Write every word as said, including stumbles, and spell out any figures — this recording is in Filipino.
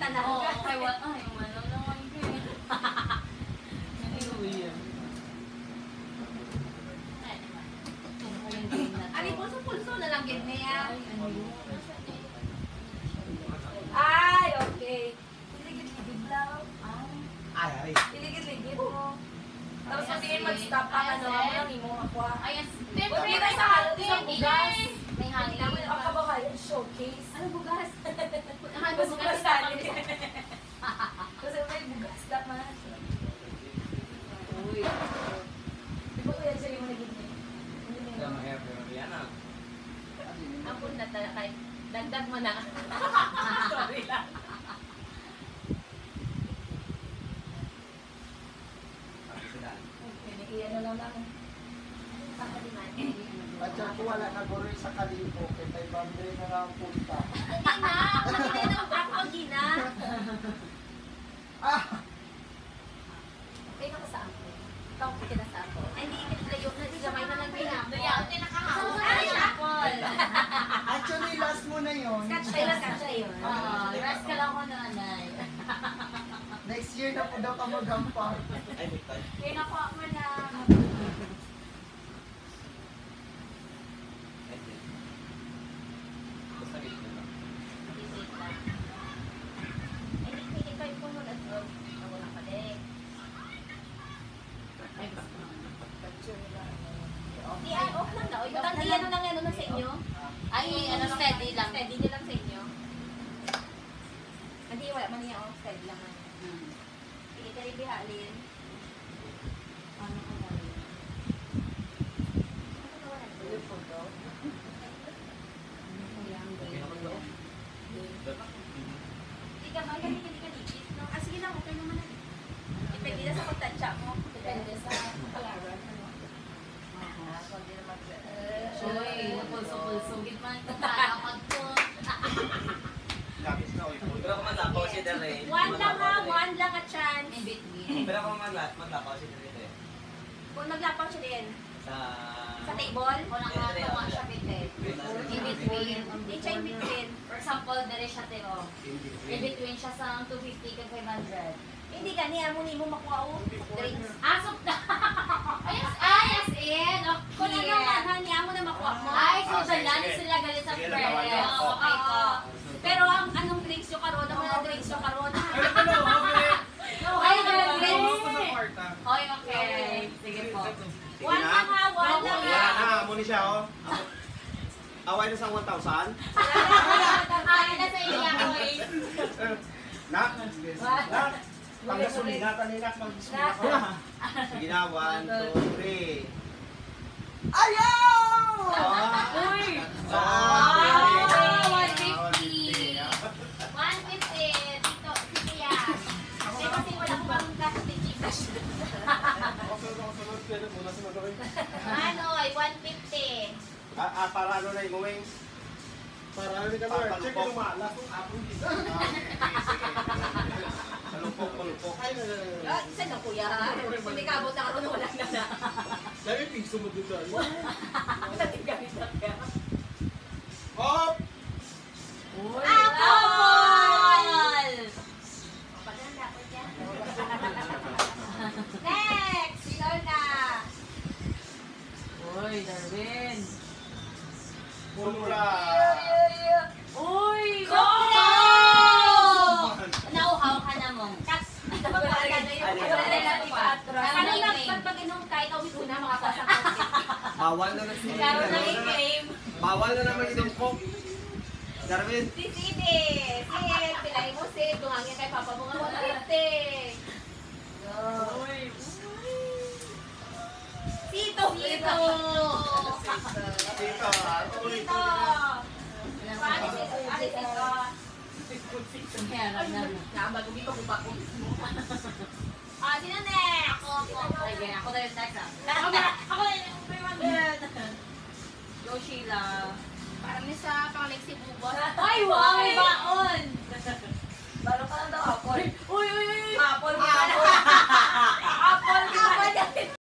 tanan. Oo, kay what? Ay, wala naman ko eh. Ani pulso-pulso na lang gid niya. Ay, okay. Ligid-ligid lang. Ay, ay. Ligid-ligid mo. Tapos sabihin mag-stop ka ano, ano imo makuha. Ay, Huwag kita sa isang bugas. may hangin. Ang kabahayan showcase. Ano bugas? Ang bugas tali. Kasi may bugas naman. Uy. Di ba kaya siya yung naging niya? Kaya mahirap yung yan ah. Ampun na talaga kay dagdag mo na. Sorry lang. Iyan na lang lang. At siya po wala na guro sa kalipo, kaya may bambre na lang ang punta. Hindi na! Hindi na ang ako ang gina. Ah! Okay na ko sa ako. Ikaw ko kita sa ako. Ay, hindi ikit layo na. Di gamay na lang pinapol. Layout din nakahawak. Ay, pinapol. Actually, last mo na yun. Scotch tayo lang, scotch tayo. Oo, rest ka lang ko nanay. Next year na po daw ka magampang. Ay, buktan. Kaya nakuha mo na. Basta gito lang. Ay, hindi kayo po mo na ito. Ako lang pala eh. Di ay, off lang na. Butang di ano lang ano na sa inyo. Ay, ano, steady lang. Steady nyo lang sa inyo. Hindi, wala man niya off. Steady lang man. Sige, kaya bihalin. Ano ko na rin? Ano ko na rin? Yung photo? Hindi ka ba? Hindi ka dikit. Ah, sige lang. Okay naman na. Depende na sa pagtansya mo. Depende sa kalaran. Uy, napulso-pulso. Gitman ko tayo magpo. Lapis na oy. Pero kung maglapaw si Dere. One lang ha. One lang a chance. In between. Pero kung magla- maglapaw si Dere. Kung naglapang siya din. Sa... Sa table. Kung nakatawa siya bitin. In between. Di siya in between. For example, dere siya tiro. In between siya sa two fifty kag five hundred. Hindi ka niya. Muni mo makuha o drinks. Asok na! Ayos, ayos in! Kung ano Okay. man ha, niya mo na makuha mo. Ay, so Ah, sige, dyan sige. sila galit sa Sige, prayer. lawan niya. Oo, okay po. Pero ang anong drinks yung karon? Ang mga drinks yung karon? Ay, galing! Sige Oy, okay. Sige po. One lang ha. One lang ha. Wala na, amo ni siya oh. Away na sa one thousand. Ay, na sa iya, oy. Na? Na? Panggasolinatan nila pag-gasolina ko. Sige na, one, two, three. Ayaw! Uy! Ah, one fifty. fifty. one fifty. Dito, sige yan. Kasi kasi wala ko bang kasi chikas. Ano, ay one fifty. Ah, ah, para ano na yung uwing? Para ano ka ba? Check yung malas kung apong dito. Kalupok, kalupok. Ay, na, na, na, na. Ah, isa na kuya. Kung may kabot na karon wala na na. Lagi pigso mo dito. Natigay na kaya. Hop! Apple! Paganda ko dyan. Next! Ikaw na! Uy, Darwin. Sumula. Uy! Coco! Nauhaw ka na mo. Kanina, pag inom ka, ikaw una makapasa ka. Bawal na na siya. Karoon na yung game. Bawal na naman yung ko. Darwin. Si Sidi! Sid! Pilay mo, Sid! Tumangin kay Papa mo nga one fifty! Uy! Sito! Sito! Dito. Sito! Paano Sito? Ano Sito? Kaya na na. Nabago dito ko pa ko. Ah, sino next? Ako, ako. Sige, ako na yung next ah. Ako na! Ako na yung three hundred! Go Sheila. Parang niya sa pang-Lexi Bubos. Ay, wow! Iba!